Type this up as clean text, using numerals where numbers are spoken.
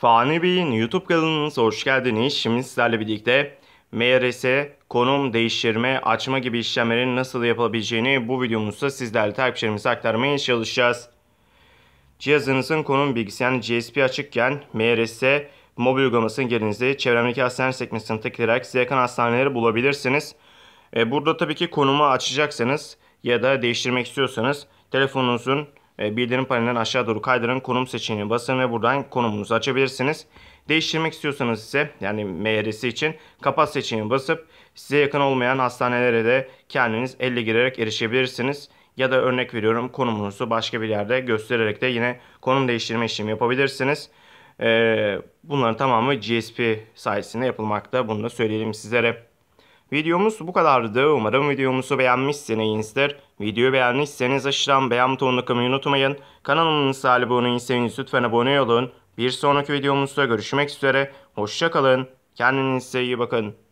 Fani Bey'in YouTube kanalınıza hoş geldiniz. Şimdi sizlerle birlikte MRS, konum değiştirme, açma gibi işlemlerin nasıl yapılabileceğini bu videomuzda sizlerle takipçilerimize aktarmaya çalışacağız. Cihazınızın konum bilgisi yani GSP açıkken MRS mobil uygulamasının girdiğinizde çevremdeki hastane sekmesine tıklayarak size yakın hastaneleri bulabilirsiniz. Burada tabii ki konumu açacaksanız ya da değiştirmek istiyorsanız telefonunuzun bildirim panelinden aşağı doğru kaydırın, konum seçeneğine basın ve buradan konumunuzu açabilirsiniz. Değiştirmek istiyorsanız ise yani MRS için kapat seçeneğine basıp size yakın olmayan hastanelere de kendiniz elle girerek erişebilirsiniz. Ya da örnek veriyorum konumunuzu başka bir yerde göstererek de yine konum değiştirme işlemi yapabilirsiniz. Bunların tamamı GSP sayesinde yapılmakta. Bunu da söyleyelim sizlere. Videomuz bu kadardı. Umarım videomuzu beğenmişsinizdir. Videoyu beğendiyseniz aşağıdan beğen butonuna kılmayı unutmayın. Kanalımıza abone değilseniz lütfen abone olun. Bir sonraki videomuzda görüşmek üzere. Hoşça kalın. Kendinize iyi bakın.